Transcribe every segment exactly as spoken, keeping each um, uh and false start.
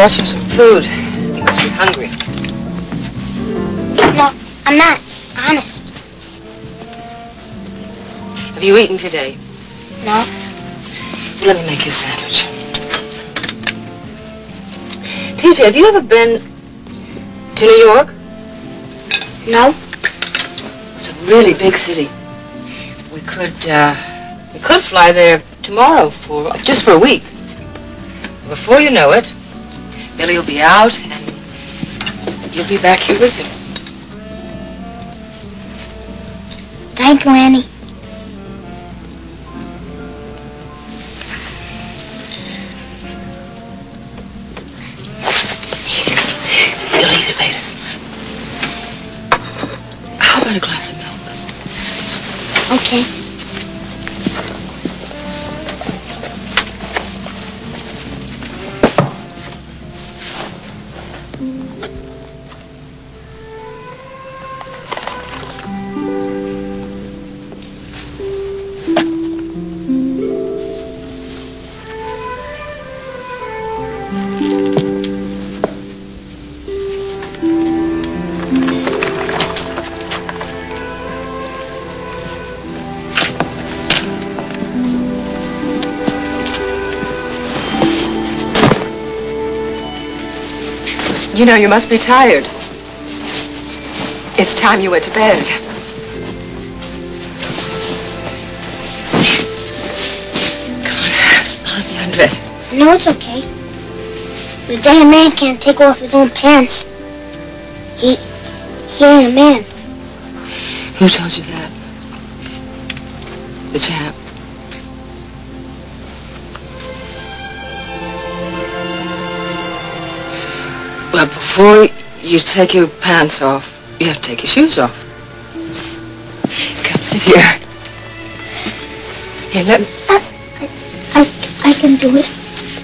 brought you some food. You must be hungry. No, I'm not. Honest. Have you eaten today? No. Well, let me make you a sandwich. T J, have you ever been to New York? No. It's a really big city. We could, uh, we could fly there tomorrow for, just for a week. Before you know it, Billy will be out and you'll be back here with him. Thank you, Annie. You'll eat it later. How about a glass of milk? Okay. You know, you must be tired. It's time you went to bed. Come on, I'll help you undress. No, it's okay. The damn man can't take off his own pants. He, he ain't a man. Who told you that? The chap. Well, before you take your pants off, you have to take your shoes off. Come sit here. Here, let me... I, I, I can do it.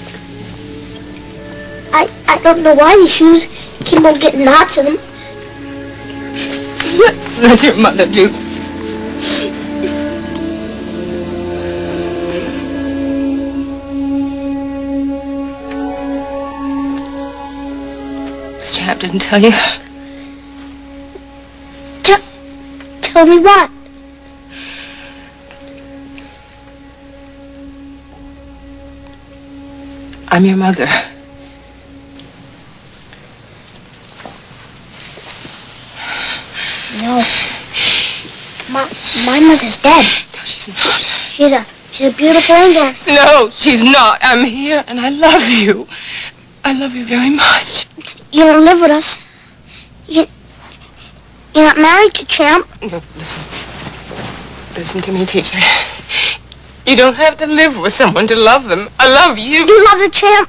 I, I don't know why these shoes keep on getting knots in them. Let, let your mother do. This chap didn't tell you? Tell, tell me what? I'm your mother. No. My, my mother's dead. No, she's not. She's a, she's a beautiful angel. No, she's not. I'm here, and I love you. I love you very much. You don't live with us. You, you're not married to Champ. No, listen. Listen to me, T J. You don't have to live with someone to love them. I love you. You love the Champ.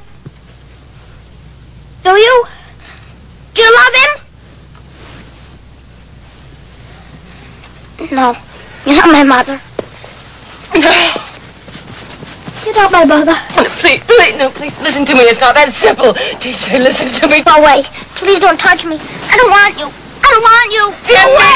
Do you? Do you love him? No. You're not my mother. No. You're not my mother. No, please, please, no, please, listen to me. It's not that simple. T J, listen to me. Go away. Please don't touch me. I don't want you. I don't want you. Jimmy!